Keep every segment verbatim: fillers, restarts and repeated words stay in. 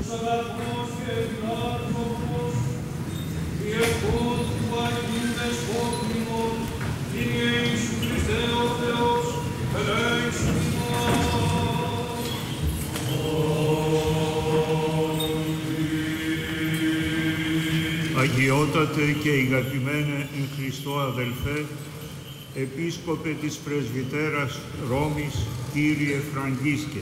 αγαθός και φιλάνθρωπος, διεκόν του Αγίου Δεσπότημον, Κύριε Ιησού Χριστέ ο Θεός, ελέησον ημάς. Αγιότατε και αγαπημένε εν Χριστώ αδελφέ, Επίσκοπε της Πρεσβυτέρας Ρώμης, Κύριε Φραγκίσκε,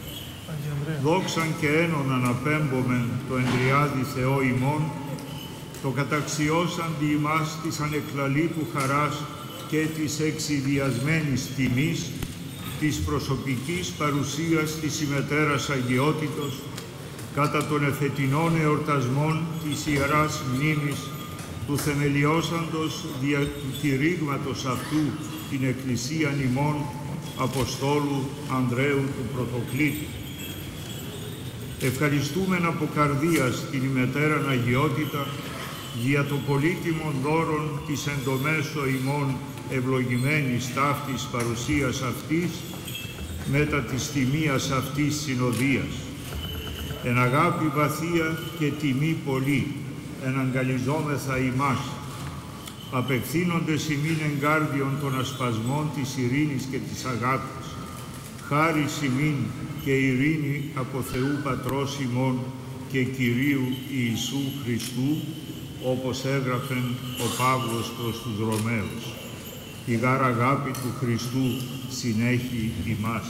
δόξαν και ένωναν απέμπομεν το εντριάδι Θεό ημών, το καταξιώσαν δι' ημάς της ανεκλαλήτου χαράς και της εξιδιασμένης τιμής, της προσωπικής παρουσίας της ημετέρας αγιότητος, κατά των εφετινών εορτασμών της Ιεράς Μνήμης, του θεμελιώσαντος δια του κηρύγματος αυτού την Εκκλησίαν ημών Αποστόλου Ανδρέου του Πρωτοκλήτη. Ευχαριστούμεν από καρδίας την ημετέραν αγιότητα δια το πολύτιμον δώρον της εντομέσω ημών ευλογημένης ταύτης παρουσίας αυτής μετά της τιμίας αυτής συνοδείας. Εν αγάπη βαθία και τιμή πολύ εναγκαλιζόμεθα ημάς, απευθύνοντες ημίν εγκάρδιον των ασπασμών της ειρήνης και της αγάπης, χάρις ημίν και ειρήνη από Θεού Πατρός ημών και Κυρίου Ιησού Χριστού, όπως έγραφεν ο Παύλος προς τους Ρωμαίους. Η γάρ αγάπη του Χριστού συνέχει ημάς.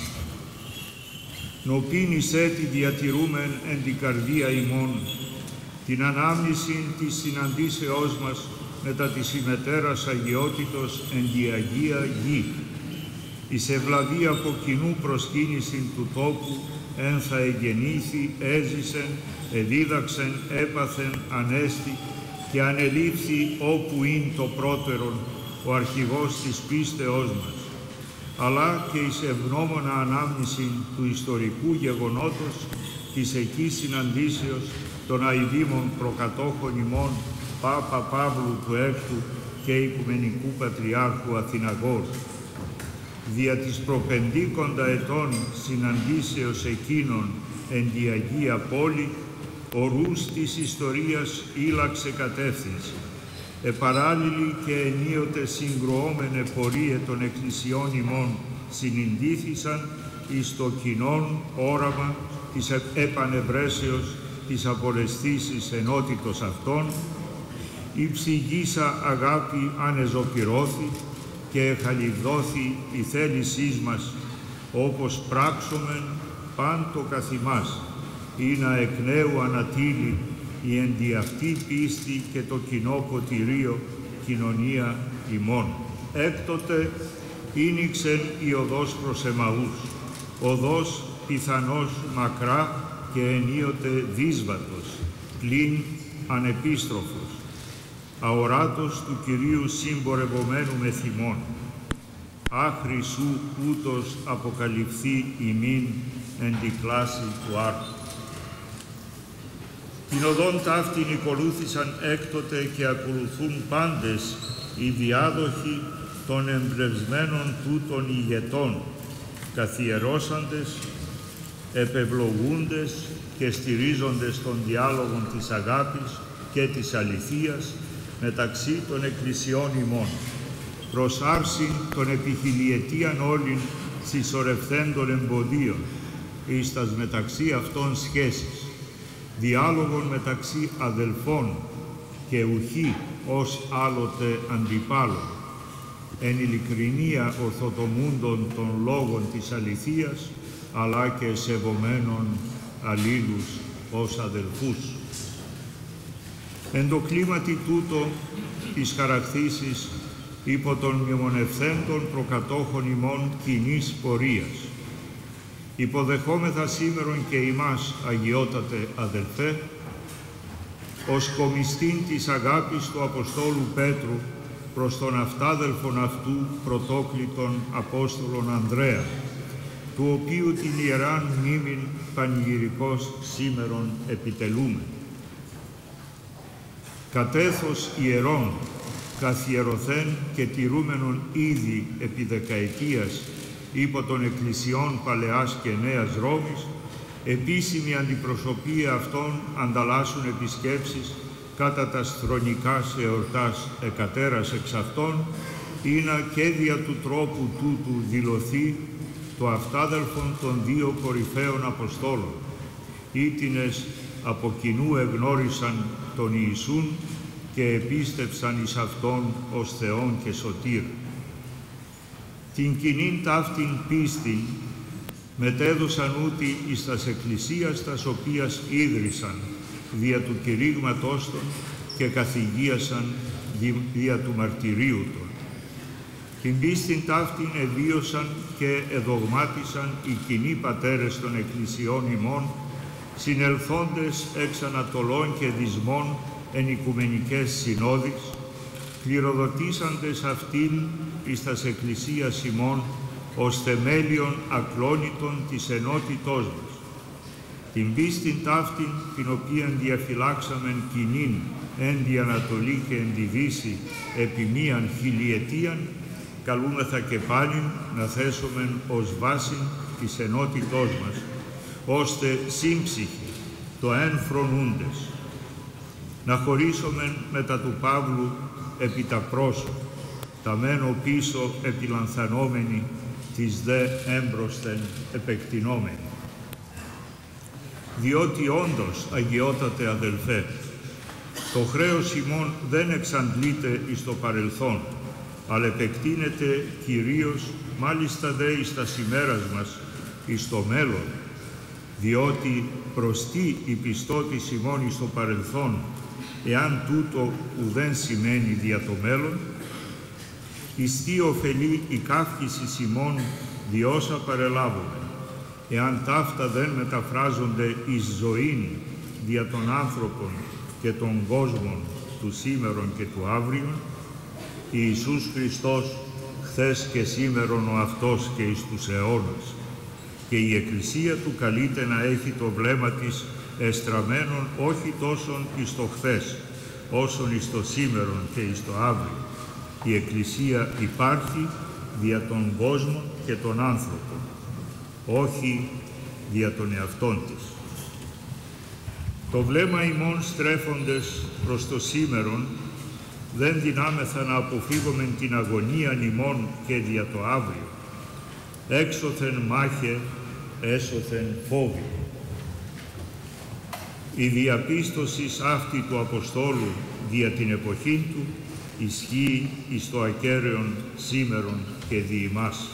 Νοπήν εις έτη διατηρούμεν εν την καρδία ημών την ανάμνηση της συναντήσεώς μας μετά της ημετέρας αγιότητος εν τη Αγία Γη, εις ευλαβή από κοινού προσκύνησιν του τόπου, εν θα εγεννήθη, έζησεν, εδίδαξεν, έπαθεν, ανέστη και ανελήφθη όπου ειν το πρώτερον ο αρχηγός της πίστεώς μας, αλλά και εις ευγνώμονα ανάμνηση του ιστορικού γεγονότος της εκεί συναντήσεως των αηδήμων προκατόχων ημών Πάπα Παύλου του Έκτου και Οικουμενικού Πατριάρχου Αθηναγόρου. Δια της προπεντήκοντα ετών συναντήσεως εκείνων εν τη Αγία Πόλη, ο ρούς της ιστορίας ήλαξε κατεύθυνση. Επαράλληλοι και ενίοτε συγκροώμενε πορείε των εκκλησιών ημών συνηντήθησαν εις το κοινόν όραμα της επανευρέσεως της απολεσθήσης ενότητος αυτών, η ψυγίσα αγάπη ανεζωπυρώθη και εχαλιβδόθη η θέλησής μας, όπως πράξομεν πάντο καθημάς, ή να εκ νέου ανατείλει η εν δι' αυτή πίστη και το κοινό ποτηρίο κοινωνία ημών. Έκτοτε ήνιξεν η οδός προς Εμαούς, οδός πιθανώς μακρά και ενίοτε δύσβατος, πλην ανεπίστροφος, αοράτος του Κυρίου συμπορευομένου με θυμών. Άχρη σου ούτως αποκαλυφθεί ημίν εν τη κλάση του άρτου. Την οδόν ταύτην ακολούθησαν έκτοτε και ακολουθούν πάντες οι διάδοχοι των εμπνευσμένων τούτων ηγετών, καθιερώσαντες, επευλογούντες και στηρίζοντες των διάλογων της αγάπης και της αληθείας μεταξύ των εκκλησιών ημών, προς άρση των επιχιλιετίαν όλην συσσωρευθέντων εμποδίων, εις τας μεταξύ αυτών σχέσεις, διάλογων μεταξύ αδελφών και ουχή ως άλλοτε αντιπάλων, εν ειλικρινία ορθοτομούντων των λόγων της αληθείας, αλλά και σεβομένων αλλήλους ως αδελφούς. Εν το κλίματι τούτο της χαρακτήσης υπό των μνημονευθέντων προκατόχων ημών κοινής πορείας, υποδεχόμεθα σήμερον και ημάς, αγιότατε αδελφέ, ως κομιστήν της αγάπης του Αποστόλου Πέτρου προς τον αυτάδελφον αυτού πρωτόκλητον Απόστολον Ανδρέα, του οποίου την Ιεράν μνήμην πανηγυρικώς σήμερον επιτελούμε. Κατέθος ιερών, καθιερωθέν και τηρούμενον ήδη επί δεκαετίας υπό των εκκλησιών Παλαιάς και Νέας Ρώμης, επίσημη αντιπροσωπεία αυτών ανταλλάσσουν επισκέψεις κατά τας θρονικάς εορτάς εκατέρας εξ αυτών, είναι και δια του τρόπου τούτου δηλωθεί το αυτάδελφον των δύο κορυφαίων Αποστόλων, ήτινες από κοινού εγνώρισαν τον Ιησούν και επίστευσαν εις Αυτόν ως Θεόν και Σωτήρα. Την κοινήν ταύτην πίστην μετέδωσαν ούτι εις τας εκκλησίας τας οποίας ίδρυσαν δια του κηρύγματός των και καθηγίασαν δια του μαρτυρίου των. Την πίστην ταύτην εβίωσαν και εδογμάτισαν οι κοινοί πατέρες των εκκλησιών ημών, συνελθόντες εξ Ανατολών και Δυσμών εν οικουμενικές συνόδεις, κληροδοτήσαντες αυτήν εις τας εκκλησίας ημών ως θεμέλιον ακλόνητον της ενότητός μας. Την πίστην ταύτην, την οποίαν διαφυλάξαμεν κοινήν εν τη Ανατολή και εν τη Δύση επί μίαν χιλιετίαν, καλούμεθα και πάλιν να θέσομεν ως βάση της ενότητός μας, ώστε σύμψυχοι το εν φρονούντες, να χωρίσομεν μετά του Παύλου επί τα πρόσωπα, τα μένω πίσω επιλανθανόμενοι, της δε έμπροσθεν επεκτηνόμενοι. Διότι όντως, αγιότατε αδελφέ, το χρέος ημών δεν εξαντλείται εις το παρελθόν, αλλά επεκτείνεται κυρίως, μάλιστα δε εις τα ημέρας μας, εις το μέλλον, διότι προς τι η πιστότης ημών εις το παρελθόν, εάν τούτο ουδέν σημαίνει δια το μέλλον, εις τι ωφελεί η καύχησης ημών διόσα παρελάβουμε, εάν ταύτα δεν μεταφράζονται εις ζωήν δια των άνθρωπων και των κόσμων του σήμερον και του αύριον, Ιησούς Χριστός χθες και σήμερον ο Αυτός και εις τους αιώνας, και η Εκκλησία του καλείται να έχει το βλέμμα της εστραμμένον όχι τόσον εις το χθες, όσον εις το σήμερον και εις το αύριο. Η Εκκλησία υπάρχει δια των κόσμων και των άνθρωπων, όχι δια των εαυτών της. Το βλέμμα ημών στρέφοντες προς το σήμερον, δεν δυνάμεθα να αποφύγομεν την αγωνία ημών και δια το αύριο. Έξωθεν μάχε, έσωθεν φόβη. Η διαπίστωση αυτή του Αποστόλου δια την εποχή του ισχύει εις το ακέραιον σήμερον και δι' ημάς.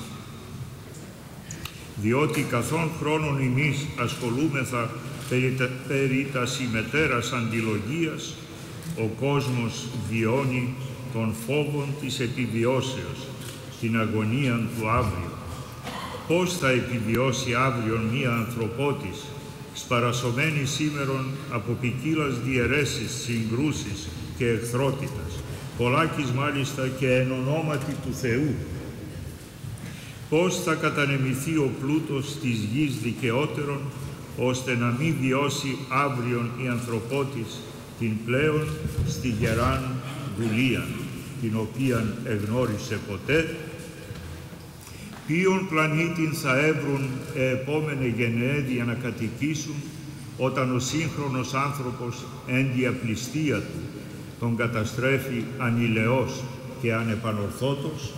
Διότι καθόν χρόνων ημείς ασχολούμεθα περί τα, περί τα συμμετέρας αντιλογίας, ο κόσμος βιώνει των φόβων της επιβιώσεως, την αγωνία του αύριο. Πώς θα επιβιώσει αύριον μία ανθρωπότης, σπαρασωμένη σήμερον από ποικίλας διαιρέσεις, συγκρούσεις και εχθρότητας, πολλάκις μάλιστα και εν ονόματι του Θεού. Πώς θα κατανεμηθεί ο πλούτος της γης δικαιότερον, ώστε να μην βιώσει αύριον η ανθρωπότης την πλέον στη γεράν δουλείαν, την οποίαν εγνώρισε ποτέ, ποιον πλανήτην θα έβρουν επόμενε γενναίδια να κατοικήσουν, όταν ο σύγχρονος άνθρωπος εν τη απληστία του τον καταστρέφει ανηλαιός και ανεπανορθώτος.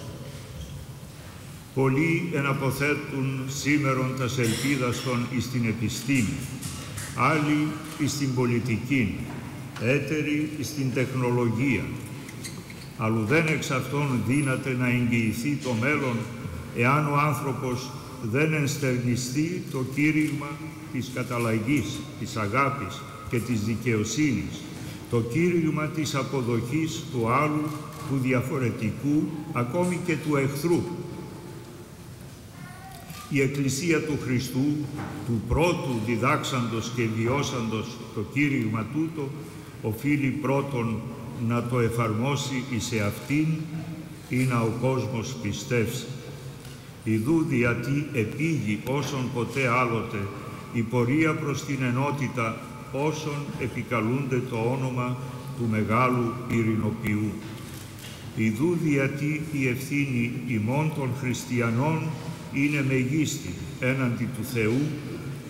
Πολλοί εναποθέτουν σήμερον τας ελπίδας των εις την επιστήμη, άλλοι εις την πολιτική, έτεροι εις την τεχνολογία. Αλλού δεν εξ αυτών δύναται να εγγυηθεί το μέλλον, εάν ο άνθρωπος δεν ενστερνιστεί το κήρυγμα της καταλλαγής, της αγάπης και της δικαιοσύνης, το κήρυγμα της αποδοχής του άλλου, του διαφορετικού, ακόμη και του εχθρού. Η Εκκλησία του Χριστού, του πρώτου διδάξαντος και βιώσαντος το κήρυγμα τούτο, οφείλει πρώτον να το εφαρμόσει εις εαυτήν ή να ο κόσμος πιστεύσει. Ιδού διατί επήγει όσον ποτέ άλλοτε η πορεία προς την ενότητα όσων επικαλούνται το όνομα του Μεγάλου Ειρηνοποιού. Ιδού διατί η ευθύνη ημών των χριστιανών είναι μεγίστη έναντι του Θεού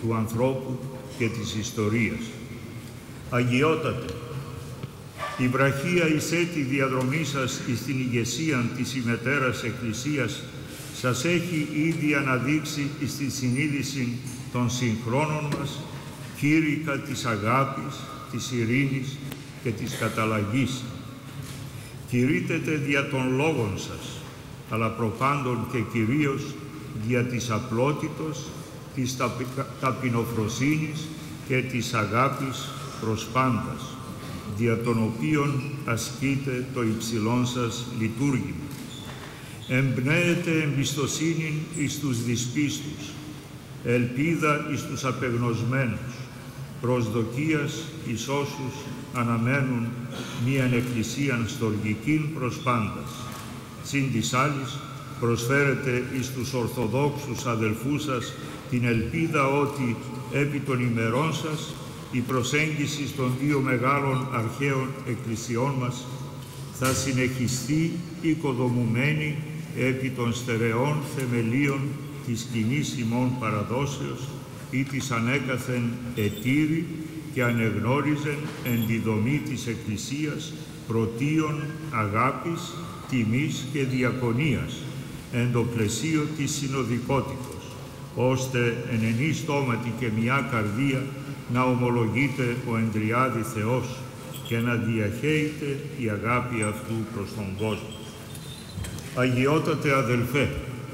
του ανθρώπου και της ιστορίας. Αγιότατε, η βραχία εισέ τη διαδρομή σας εις την ηγεσία της ημετέρας Εκκλησίας σας έχει ήδη αναδείξει εις τη συνείδηση των συγχρόνων μας κήρυκα της αγάπης, της ειρήνης και της καταλλαγής. Κηρύτετε δια των λόγων σας, αλλά προπάντων και κυρίως δια της απλότητος, της ταπεινοφροσύνης και της αγάπης προς πάντας, δια των οποίων ασκείτε το υψηλόν σας λειτουργήμα. Εμπνέετε εμπιστοσύνη εις τους δυσπίστους, ελπίδα εις τους απεγνωσμένους, προσδοκίας εις όσους αναμένουν μίαν εκκλησίαν στοργικήν προς πάντας. Συν της άλλης, προσφέρετε εις τους Ορθοδόξους αδελφούς σας την ελπίδα ότι επί των ημερών σας η προσέγγιση των δύο μεγάλων αρχαίων εκκλησιών μας θα συνεχιστεί οικοδομουμένη επί των στερεών θεμελίων της κοινής ημών παραδόσεως ή της ανέκαθεν ετήρη και ανεγνώριζεν εν τη δομή της Εκκλησίας πρωτείων αγάπης, τιμής και διακονίας εν το πλαισίο της συνοδικότητος, ώστε εν ενή στόματι και μια καρδία να ομολογείται ο Εντριάδη Θεός και να διαχέεται η αγάπη αυτού προς τον κόσμο. Αγιότατε αδελφέ,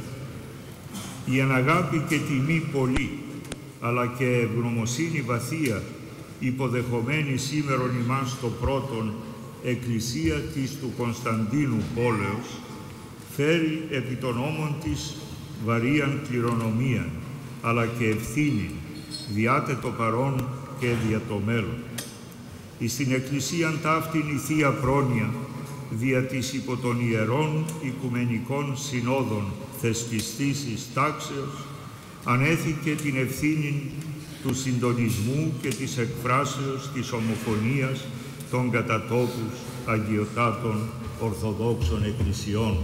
η αναγάπη και τιμή πολύ, αλλά και ευγνωμοσύνη βαθία, υποδεχομένη σήμερον ημάς το πρώτον εκκλησία της του Κωνσταντίνου πόλεως, φέρει επί των ώμων της βαρίαν κληρονομίαν, αλλά και ευθύνη, διάτε το παρόν και δια το μέλλον. Εις την εκκλησίαν ταύτην η Θεία Πρόνοια, δια της υπό των ιερών οικουμενικών συνόδων θεσπιστής εις τάξεως, ανέθηκε την ευθύνη του συντονισμού και της εκφράσεως της ομοφωνίας των κατά τόπους αγιοτάτων Ορθοδόξων Εκκλησιών.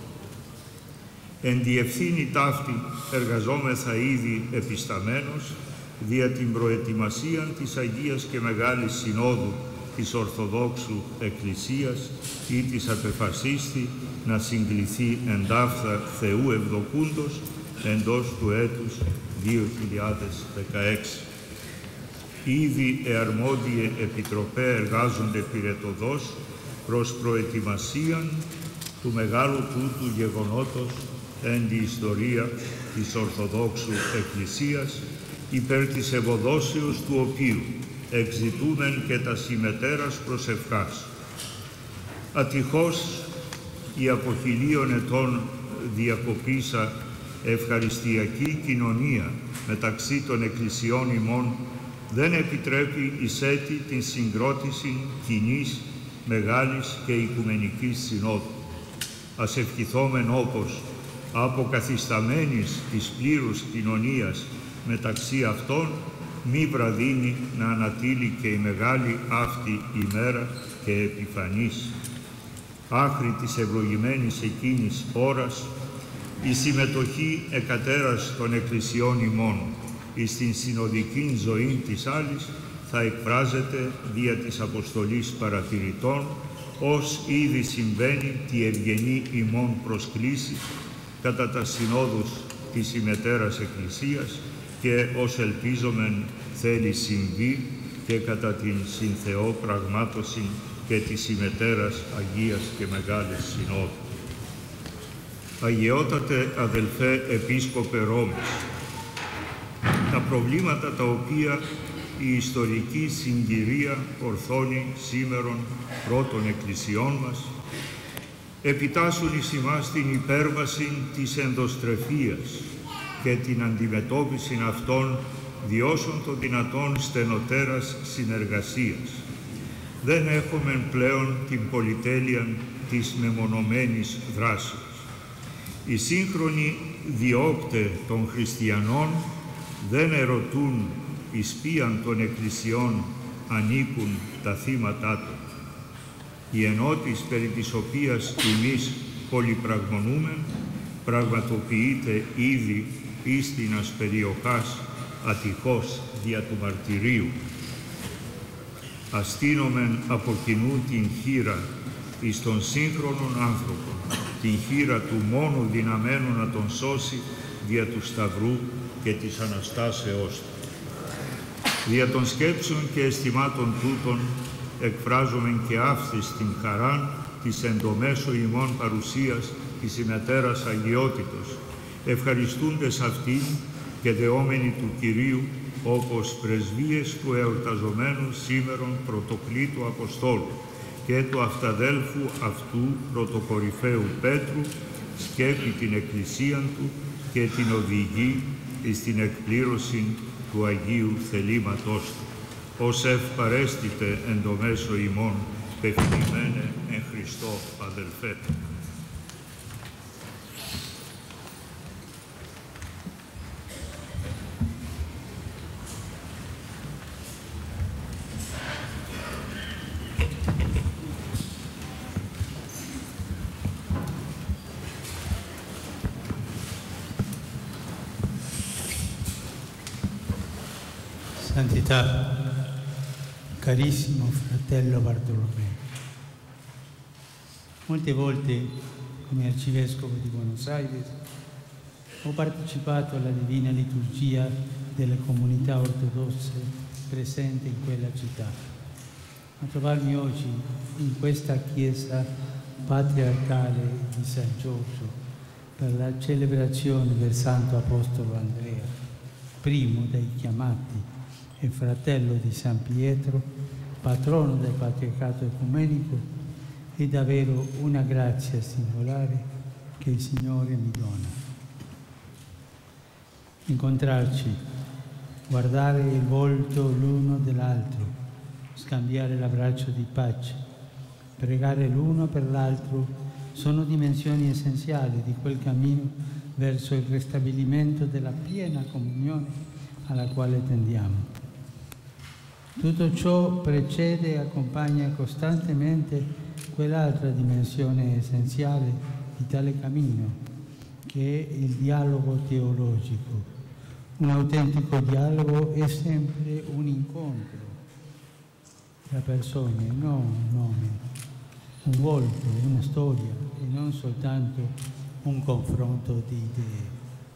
Εν τη ευθύνη ταύτη εργαζόμεθα ήδη επισταμένος δια την προετοιμασία της Αγίας και Μεγάλης Συνόδου της Ορθοδόξου Εκκλησίας ή της απεφασίστη να συγκληθεί εντάφθα Θεού Ευδοκούντος εντός του έτους δύο χιλιάδες δεκαέξι. Ήδη εαρμόδιε επιτροπέ εργάζονται πυρετοδός προς προετοιμασίαν του μεγάλου τούτου γεγονότος εν τη ιστορία της Ορθοδόξου Εκκλησίας, υπέρ της ευωδόσεως του οποίου εξητούμεν και τα συμμετέρας προσευχάς. Ατυχώς η από χιλίων ετών διακοπήσα ευχαριστιακή κοινωνία μεταξύ των εκκλησιών ημών δεν επιτρέπει εις έτη την συγκρότηση κοινής, μεγάλης και οικουμενικής συνόδου. Ας ευχηθόμεν όπως αποκαθισταμένης της πλήρους κοινωνίας μεταξύ αυτών μη βραδύνει να ανατείλει και η μεγάλη αυτή ημέρα και επιφανής. Άχρη της ευλογημένης εκείνης ώρας η συμμετοχή εκατέρας των εκκλησιών ημών εις την συνοδική ζωή της άλλης θα εκφράζεται δια της αποστολής παρατηρητών, ως ήδη συμβαίνει τη ευγενή ημών προσκλήση κατά τα συνόδους της ημετέρας Εκκλησίας και ως ελπίζομεν θέλει συμβεί και κατά την συνθεό πραγμάτωση και της ημετέρας Αγίας και Μεγάλης Συνόδου. Αγιότατε αδελφέ Επίσκοπε Ρώμης, τα προβλήματα τα οποία η ιστορική συγκυρία ορθώνει σήμερον πρώτων εκκλησιών μας επιτάσσουν εις ημάς την υπέρβαση της ενδοστρεφίας και την αντιμετώπιση αυτών διώσων των δυνατών στενοτέρας συνεργασίας. Δεν έχουμε πλέον την πολυτέλεια της μεμονωμένης δράσης. Οι σύγχρονοι διώκτε των χριστιανών δεν ερωτούν εις ποιαν των εκκλησιών ανήκουν τα θύματά του. Η ενότης περί της οποίας εμείς πολυπραγμονούμε πραγματοποιείται ήδη ίστινας περιοχάς ατυχώς δια του μαρτυρίου. αστείνομεν από κοινού την χείρα εις των σύγχρονων άνθρωπων, την χείρα του μόνου δυναμένου να τον σώσει δια του Σταυρού και της Αναστάσεώς του. Δια των σκέψεων και αισθημάτων τούτων εκφράζομεν και αύθις την χαράν της εν το μέσο ημών παρουσίας της ημετέρας αγιότητος, ευχαριστούντες αυτήν και δεόμενοι του Κυρίου, όπως πρεσβείες του εορταζομένου σήμερον πρωτοκλήτου Αποστόλου και του αυταδέλφου αυτού πρωτοκορυφαίου Πέτρου, σκέπει την Εκκλησίαν του και την οδηγεί εις την εκπλήρωση του Αγίου θελήματός του. Ως ευπαρέστητε εν το μέσο ημών, πεφημημένε εν Χριστώ αδελφέ. Santità, carissimo fratello Bartolomeo, molte volte come Arcivescovo di Buenos Aires ho partecipato alla Divina Liturgia delle comunità ortodosse presenti in quella città, ma trovarmi oggi in questa chiesa patriarcale di San Giorgio per la celebrazione del Santo Apostolo Andrea, primo dei chiamati e fratello di San Pietro, patrono del Patriarcato Ecumenico, è davvero una grazia singolare che il Signore mi dona. Incontrarci, guardare il volto l'uno dell'altro, scambiare l'abbraccio di pace, pregare l'uno per l'altro sono dimensioni essenziali di quel cammino verso il ristabilimento della piena comunione alla quale tendiamo. Tutto ciò precede e accompagna costantemente quell'altra dimensione essenziale di tale cammino, che è il dialogo teologico. Un autentico dialogo è sempre un incontro tra persone, non un nome, un volto, una storia e non soltanto un confronto di idee.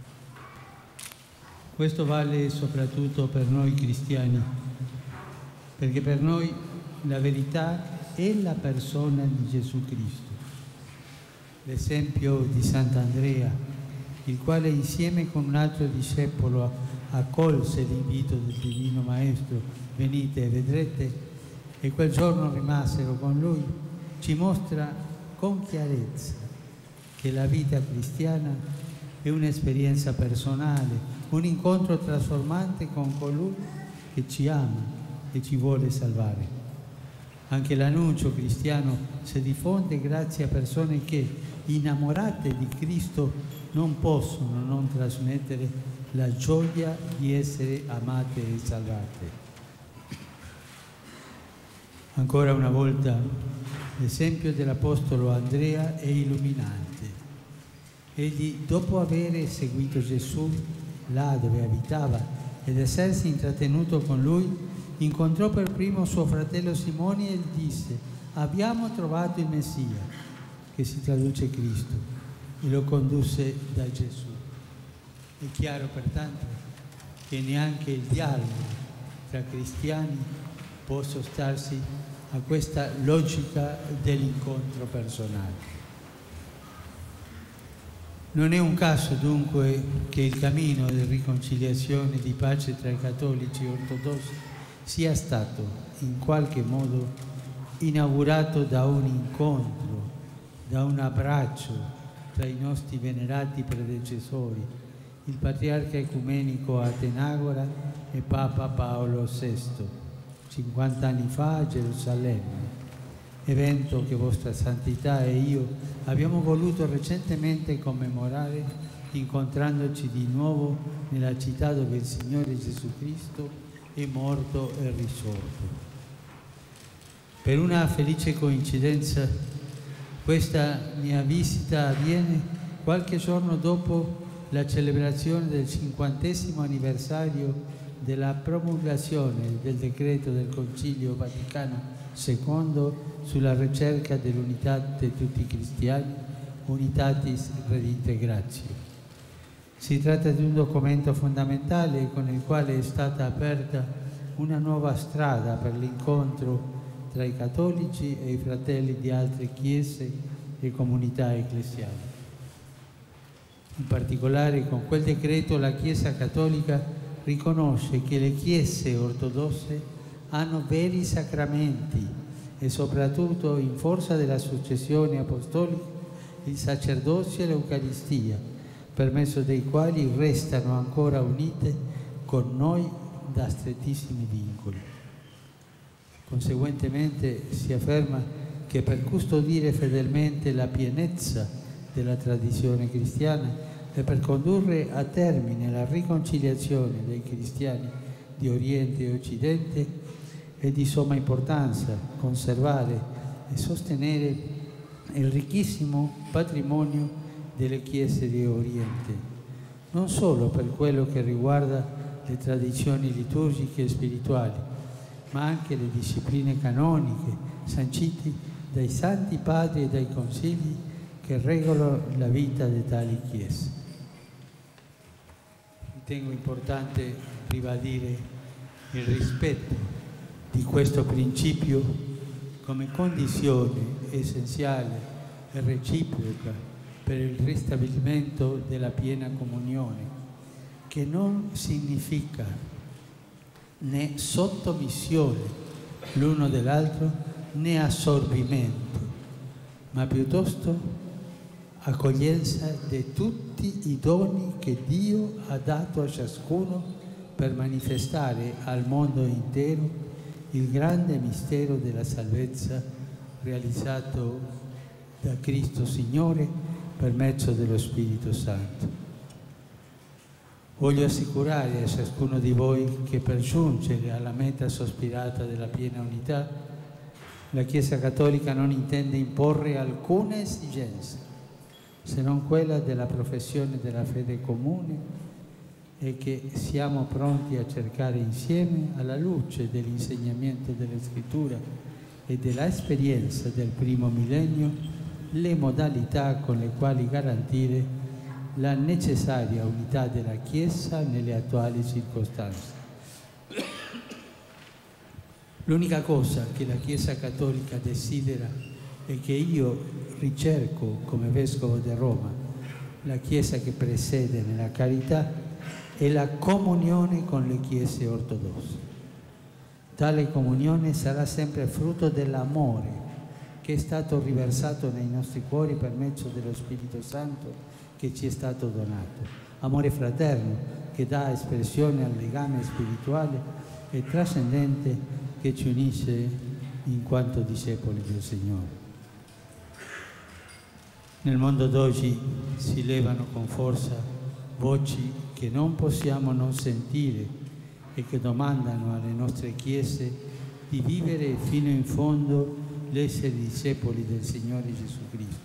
Questo vale soprattutto per noi cristiani, perché per noi la verità è la persona di Gesù Cristo. L'esempio di Sant'Andrea, il quale insieme con un altro discepolo accolse l'invito del Divino Maestro, venite e vedrete, e quel giorno rimasero con lui, ci mostra con chiarezza che la vita cristiana è un'esperienza personale, un incontro trasformante con colui che ci ama e ci vuole salvare. Anche l'annuncio cristiano si diffonde grazie a persone che, innamorate di Cristo, non possono non trasmettere la gioia di essere amate e salvate. Ancora una volta, l'esempio dell'Apostolo Andrea è illuminante. Egli, dopo aver seguito Gesù là dove abitava ed essersi intrattenuto con lui, incontrò per primo suo fratello Simone e gli disse: abbiamo trovato il Messia, che si traduce Cristo, e lo condusse da Gesù. È chiaro pertanto che neanche il dialogo tra cristiani può sottrarsi a questa logica dell'incontro personale. Non è un caso dunque che il cammino di riconciliazione e di pace tra i cattolici ortodossi sia stato in qualche modo inaugurato da un incontro, da un abbraccio tra i nostri venerati predecessori, il Patriarca Ecumenico Atenagora e Papa Paolo sesto, cinquanta anni fa a Gerusalemme, evento che Vostra Santità e io abbiamo voluto recentemente commemorare incontrandoci di nuovo nella città dove il Signore Gesù Cristo è morto e risorto. Per una felice coincidenza, questa mia visita avviene qualche giorno dopo la celebrazione del cinquantesimo anniversario della promulgazione del decreto del Concilio Vaticano secondo sulla ricerca dell'unità di tutti i cristiani, Unitatis Redintegratio. Si tratta di un documento fondamentale con il quale è stata aperta una nuova strada per l'incontro tra i cattolici e i fratelli di altre chiese e comunità ecclesiali. In particolare, con quel decreto la Chiesa Cattolica riconosce che le chiese ortodosse hanno veri sacramenti e soprattutto, in forza della successione apostolica, il sacerdozio e l'Eucaristia, per mezzo dei quali restano ancora unite con noi da strettissimi vincoli. Conseguentemente si afferma che per custodire fedelmente la pienezza della tradizione cristiana e per condurre a termine la riconciliazione dei cristiani di Oriente e Occidente è di somma importanza conservare e sostenere il ricchissimo patrimonio delle chiese di Oriente, non solo per quello che riguarda le tradizioni liturgiche e spirituali, ma anche le discipline canoniche sancite dai Santi Padri e dai Consigli che regolano la vita di tali chiese. Ritengo importante ribadire il rispetto di questo principio come condizione essenziale e reciproca per il ristabilimento della piena comunione, che non significa né sottomissione l'uno dell'altro né assorbimento, ma piuttosto accoglienza di tutti i doni che Dio ha dato a ciascuno per manifestare al mondo intero il grande mistero della salvezza realizzato da Cristo Signore per mezzo dello Spirito Santo. Voglio assicurare a ciascuno di voi che per giungere alla meta sospirata della piena unità, la Chiesa Cattolica non intende imporre alcuna esigenza, se non quella della professione della fede comune, e che siamo pronti a cercare insieme, alla luce dell'insegnamento delle Scritture e dell'esperienza del primo millennio, le modalità con le quali garantire la necessaria unità della Chiesa nelle attuali circostanze. L'unica cosa che la Chiesa Cattolica desidera e che io ricerco come Vescovo di Roma, la Chiesa che presede nella carità, è la comunione con le Chiese ortodosse. Tale comunione sarà sempre frutto dell'amore che è stato riversato nei nostri cuori per mezzo dello Spirito Santo che ci è stato donato. Amore fraterno che dà espressione al legame spirituale e trascendente che ci unisce in quanto discepoli del Signore. Nel mondo d'oggi si levano con forza voci che non possiamo non sentire e che domandano alle nostre chiese di vivere fino in fondo l'essere discepoli del Signore Gesù Cristo.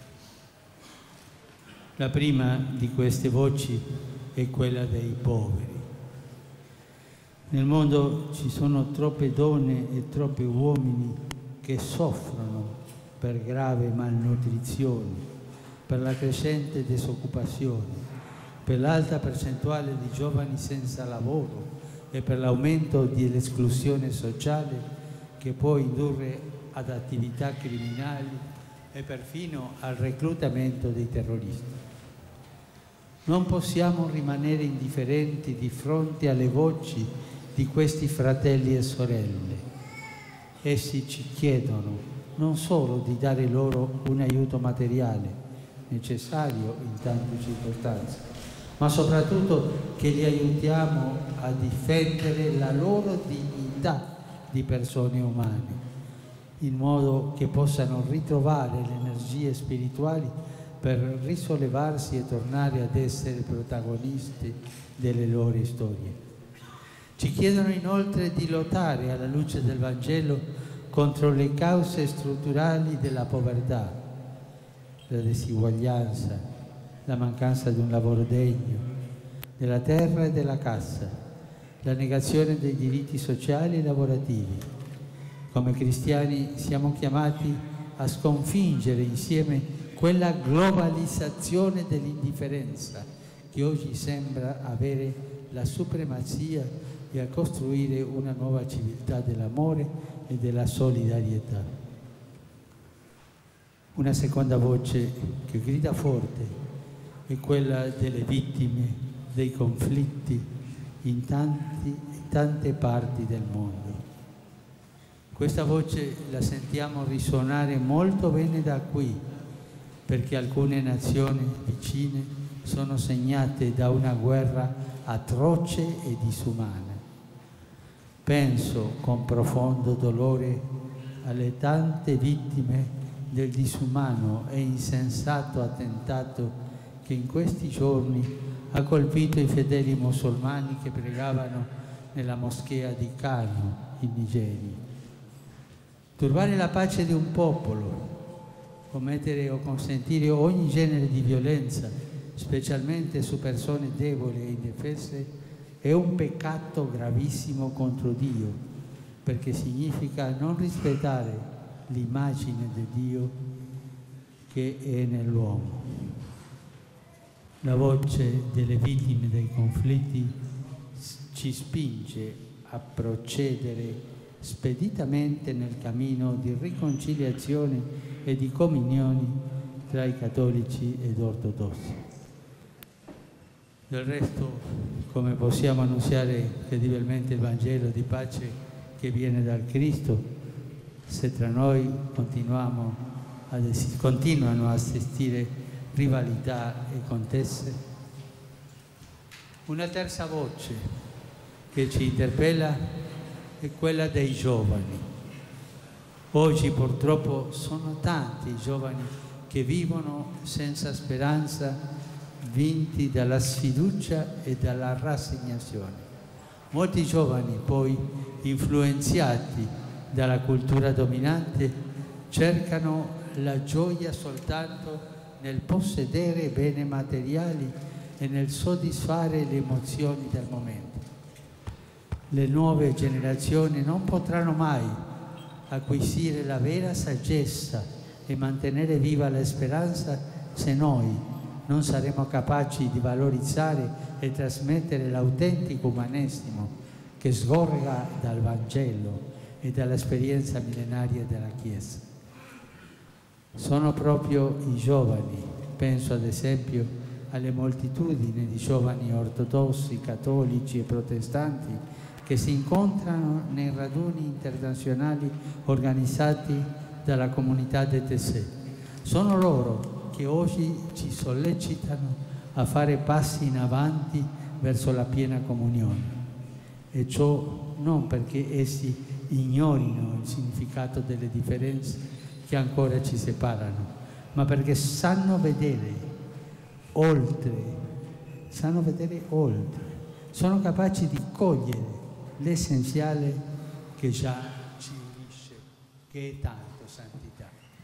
La prima di queste voci è quella dei poveri. Nel mondo ci sono troppe donne e troppi uomini che soffrono per grave malnutrizione, per la crescente disoccupazione, per l'alta percentuale di giovani senza lavoro e per l'aumento dell'esclusione sociale che può indurre ad attività criminali e perfino al reclutamento dei terroristi. Non possiamo rimanere indifferenti di fronte alle voci di questi fratelli e sorelle. Essi ci chiedono non solo di dare loro un aiuto materiale necessario in tante circostanze, ma soprattutto che li aiutiamo a difendere la loro dignità di persone umane, in modo che possano ritrovare le energie spirituali per risollevarsi e tornare ad essere protagonisti delle loro storie. Ci chiedono inoltre di lottare alla luce del Vangelo contro le cause strutturali della povertà, la disuguaglianza, la mancanza di un lavoro degno, della terra e della casa, la negazione dei diritti sociali e lavorativi. Come cristiani siamo chiamati a sconfiggere insieme quella globalizzazione dell'indifferenza che oggi sembra avere la supremazia e a costruire una nuova civiltà dell'amore e della solidarietà. Una seconda voce che grida forte è quella delle vittime dei conflitti in, tanti, in tante parti del mondo. Questa voce la sentiamo risuonare molto bene da qui, perché alcune nazioni vicine sono segnate da una guerra atroce e disumana. Penso con profondo dolore alle tante vittime del disumano e insensato attentato che in questi giorni ha colpito i fedeli musulmani che pregavano nella moschea di Kano, in Nigeria. Turbare la pace di un popolo, commettere o consentire ogni genere di violenza, specialmente su persone deboli e indifese, è un peccato gravissimo contro Dio, perché significa non rispettare l'immagine di Dio che è nell'uomo. La voce delle vittime dei conflitti ci spinge a procedere speditamente nel cammino di riconciliazione e di comunione tra i cattolici ed ortodossi. Del resto, come possiamo annunziare credibilmente il Vangelo di pace che viene dal Cristo, se tra noi continuiamo ad es- continuano a assistere rivalità e contese? Una terza voce che ci interpella è quella dei giovani. Oggi purtroppo sono tanti i giovani che vivono senza speranza, vinti dalla sfiducia e dalla rassegnazione. Molti giovani, poi, influenzati dalla cultura dominante, cercano la gioia soltanto nel possedere beni materiali e nel soddisfare le emozioni del momento. Le nuove generazioni non potranno mai acquisire la vera saggezza e mantenere viva la speranza se noi non saremo capaci di valorizzare e trasmettere l'autentico umanesimo che sgorga dal Vangelo e dall'esperienza millenaria della Chiesa. Sono proprio i giovani, penso ad esempio alle moltitudini di giovani ortodossi, cattolici e protestanti che si incontrano nei raduni internazionali organizzati dalla comunità di Tessè. Sono loro che oggi ci sollecitano a fare passi in avanti verso la piena comunione. E ciò non perché essi ignorino il significato delle differenze che ancora ci separano, ma perché sanno vedere oltre, sanno vedere oltre, sono capaci di cogliere l'essenziale che già ci unisce, che è tanto santità.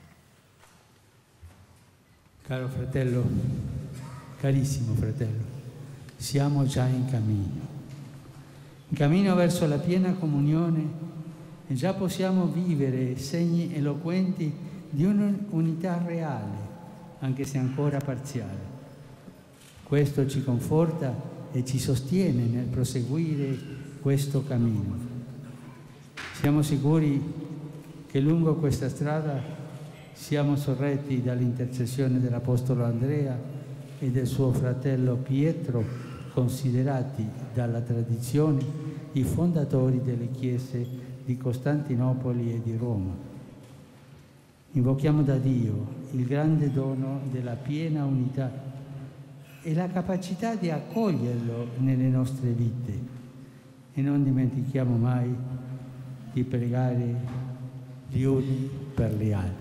Caro fratello, carissimo fratello, siamo già in cammino, in cammino verso la piena comunione e già possiamo vivere segni eloquenti di un'unità reale, anche se ancora parziale. Questo ci conforta e ci sostiene nel proseguire questo cammino. Siamo sicuri che lungo questa strada siamo sorretti dall'intercessione dell'Apostolo Andrea e del suo fratello Pietro, considerati dalla tradizione i fondatori delle chiese di Costantinopoli e di Roma. Invochiamo da Dio il grande dono della piena unità e la capacità di accoglierlo nelle nostre vite e non dimentichiamo mai di pregare gli uni per gli altri.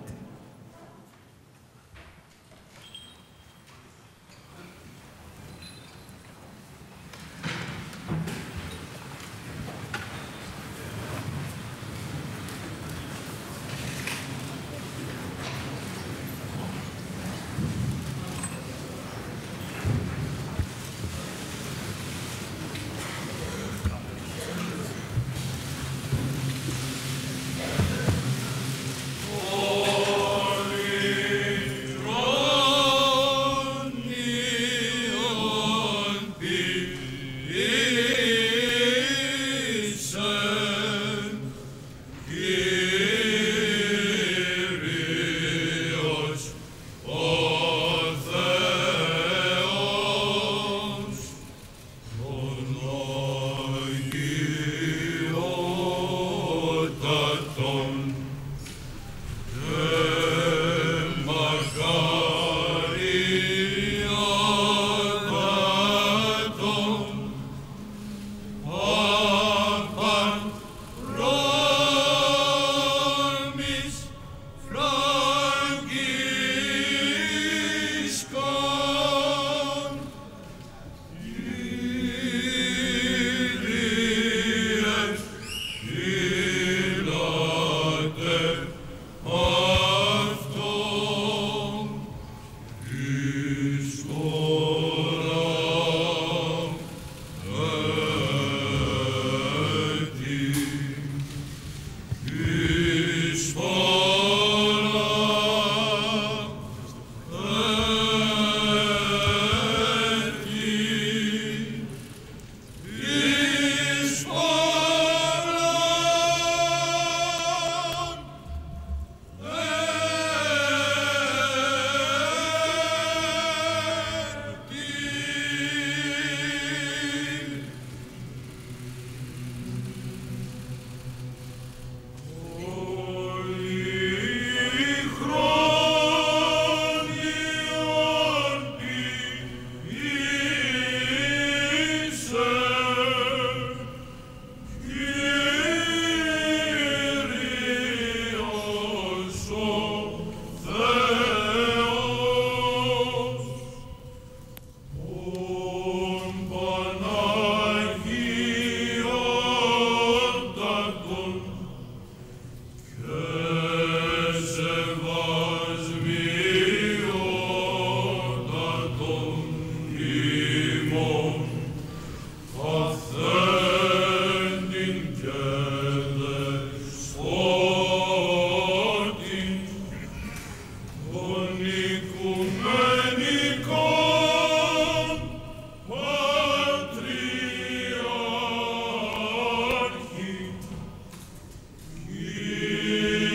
Kyrie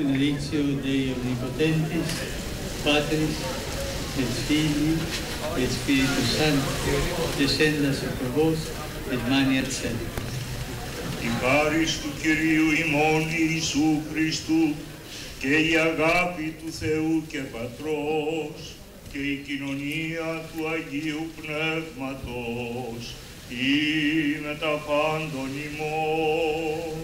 benedictio Dei Omnipotentis, Patris, et Filii, et Spiritus Sancti, descenda super vos, et maniat sempre. Η χάρις του Κυρίου ημών Ιησού Χριστού και η αγάπη του Θεού και Πατρός και η κοινωνία του Αγίου Πνεύματος ή με τα πάντων ημών.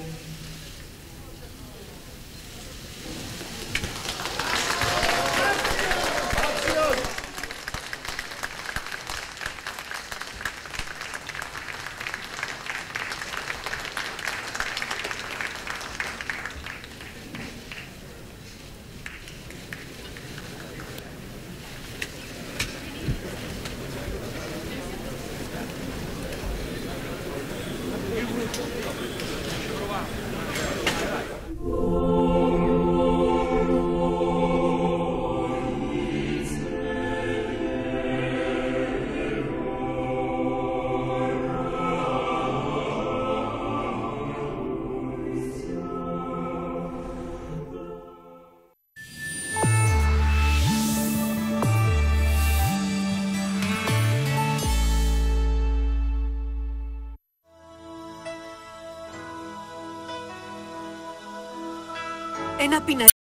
Ένα πινακίδι